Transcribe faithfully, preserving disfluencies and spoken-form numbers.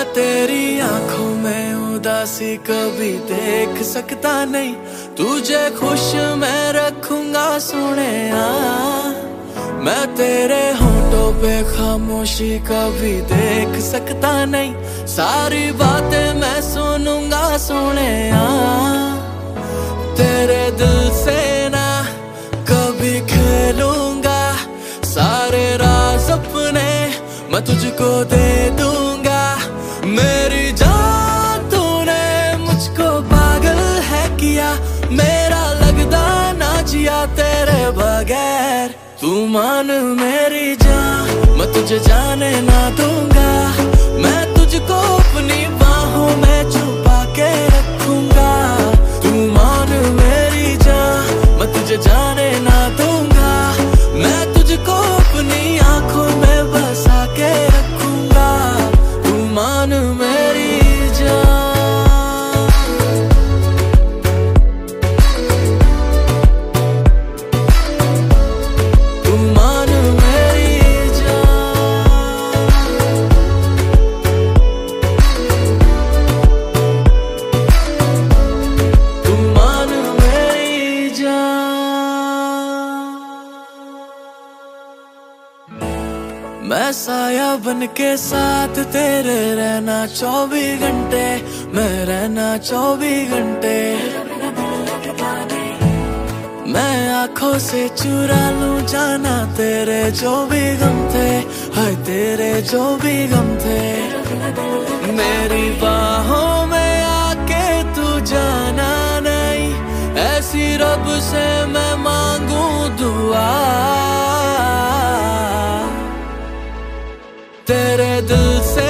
तेरी आंखों में उदासी कभी देख सकता नहीं, तुझे खुश मैं रखूंगा सोनिया। मैं तेरे होठों पे खामोशी कभी देख सकता नहीं, सारी बातें मैं सुनूंगा सोनिया। तेरे दिल से ना कभी खेलूंगा, सारे राज अपने मैं तुझको दे दूंगा। मेरी जान तूने मुझको पागल है किया, मेरा लगदा ना जिया तेरे बगैर। तू मान मेरी जान, मैं तुझे जाने ना दूंगा, मैं तुझको अपनी बाहों में छुपा के रखूंगा। तू मान मेरी जान, मैं तुझे जाने ना दूंगा, मैं तुझको अपनी आंखों में बसा के रखूंगा। तू मान मेरी जान, तू मान मेरी जान, तू मान मेरी जान। मैं साया बन के साथ तेरे रहना चौबीस घंटे, मैं रहना चौबीस घंटे। मैं आंखों से चुरा लूं जाना तेरे जो भी गम थे, हाय तेरे जो भी गम थे। मेरी बाहों में आके तू जाना नहीं, ऐसी रब से मैं मांगू दुआ। तेरे दिल से